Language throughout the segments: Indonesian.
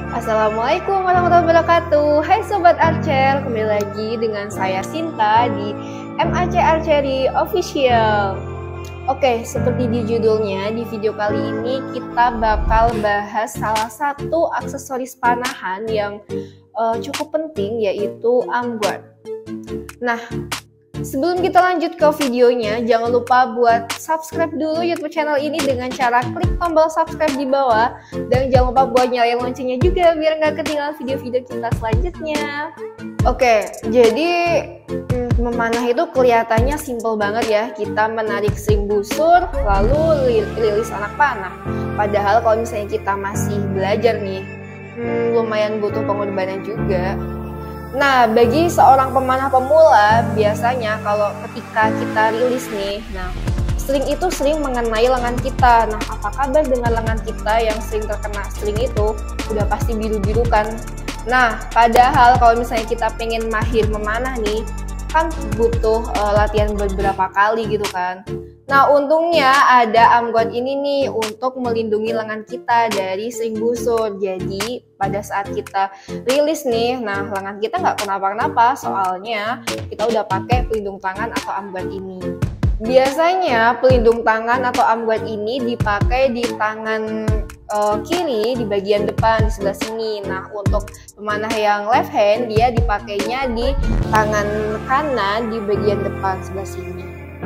Assalamualaikum warahmatullahi wabarakatuh. Hai Sobat Archer, kembali lagi dengan saya Sinta di MAC Archery Official. Oke, seperti di judulnya, di video kali ini kita bakal bahas salah satu aksesoris panahan yang cukup penting, yaitu arm guard. Nah, sebelum kita lanjut ke videonya, jangan lupa buat subscribe dulu YouTube channel ini dengan cara klik tombol subscribe di bawah. Dan jangan lupa buat nyalain loncengnya juga biar nggak ketinggalan video-video kita selanjutnya. Oke, jadi memanah itu kelihatannya simple banget ya. Kita menarik string busur, lalu rilis anak panah. Padahal kalau misalnya kita masih belajar nih, lumayan butuh pengorbanan juga. Nah, bagi seorang pemanah pemula, biasanya kalau ketika kita rilis nih, string itu sering mengenai lengan kita. Nah, apa kabar dengan lengan kita yang sering terkena string itu? Udah pasti biru-biru kan? Nah, padahal kalau misalnya kita pengen mahir memanah nih, kan butuh latihan beberapa kali gitu kan. Nah, untungnya ada arm guard ini nih untuk melindungi lengan kita dari string busur. Jadi pada saat kita rilis nih, lengan kita nggak kenapa-kenapa soalnya kita udah pakai pelindung tangan atau arm guard ini. Biasanya pelindung tangan atau arm guard ini dipakai di tangan kiri di bagian depan di sebelah sini. Nah, untuk pemanah yang left hand dia dipakainya di tangan kanan di bagian depan sebelah sini.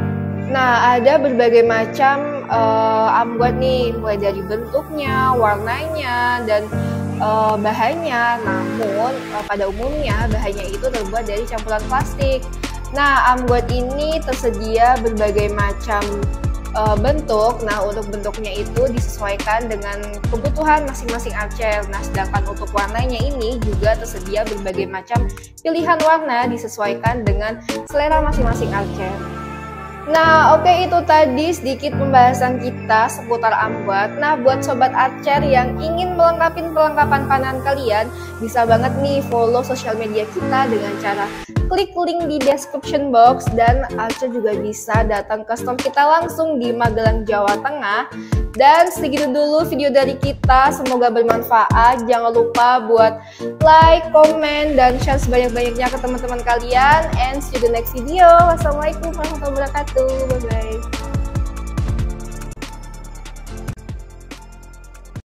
Nah, ada berbagai macam arm guard nih, mulai dari bentuknya, warnanya, dan bahannya. Namun pada umumnya bahannya itu terbuat dari campuran plastik. Nah, arm guard ini tersedia berbagai macam bentuk. Nah, untuk bentuknya itu disesuaikan dengan kebutuhan masing-masing archer. Nah, sedangkan untuk warnanya ini juga tersedia berbagai macam pilihan warna disesuaikan dengan selera masing-masing archer. Nah, oke, itu tadi sedikit pembahasan kita seputar arm guard. Nah, buat sobat archer yang ingin melengkapi perlengkapan panahan kalian, bisa banget nih follow sosial media kita dengan cara klik link di description box, dan archer juga bisa datang ke store kita langsung di Magelang, Jawa Tengah. Dan segitu dulu video dari kita, semoga bermanfaat. Jangan lupa buat like, comment, dan share sebanyak-banyaknya ke teman-teman kalian. And see you the next video. Wassalamualaikum warahmatullahi wabarakatuh. Bye-bye.